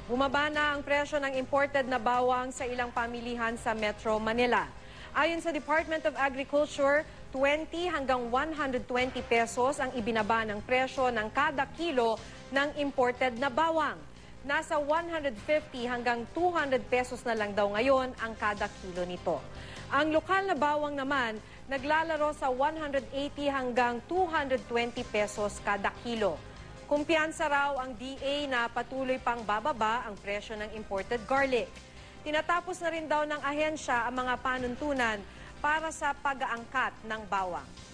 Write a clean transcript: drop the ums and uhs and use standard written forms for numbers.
Bumaba na ang presyo ng imported na bawang sa ilang pamilihan sa Metro Manila. Ayon sa Department of Agriculture, 20 hanggang 120 pesos ang ibinaba ng presyo ng kada kilo ng imported na bawang. Nasa 150 hanggang 200 pesos na lang daw ngayon ang kada kilo nito. Ang lokal na bawang naman naglalaro sa 180 hanggang 220 pesos kada kilo. Kumpiyansa raw ang DA na patuloy pang bababa ang presyo ng imported garlic. Tinatapos na rin daw ng ahensya ang mga panuntunan para sa pag-aangkat ng bawang.